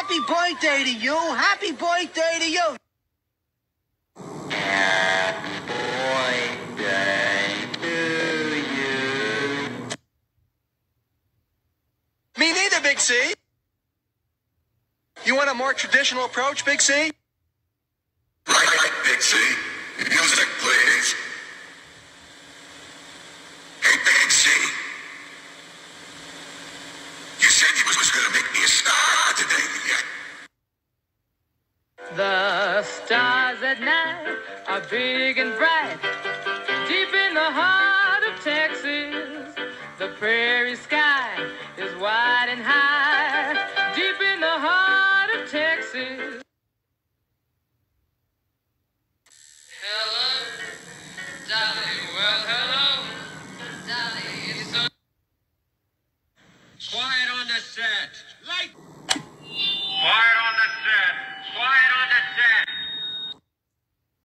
Happy birthday to you. Happy birthday to you. Happy birthday to you. Me neither, Big C. You want a more traditional approach, Big C? Right, Big C. Music, please. Hey, Big C. You said you was gonna make me a star today, yeah? The stars at night are big and bright. Deep in the heart of Texas, the prairie sky is wide and high. Deep in the heart of Texas. Hello, Dolly. Well, hello, Dolly. It's so quiet on the set. Light. Quiet on the set. Quiet on the set.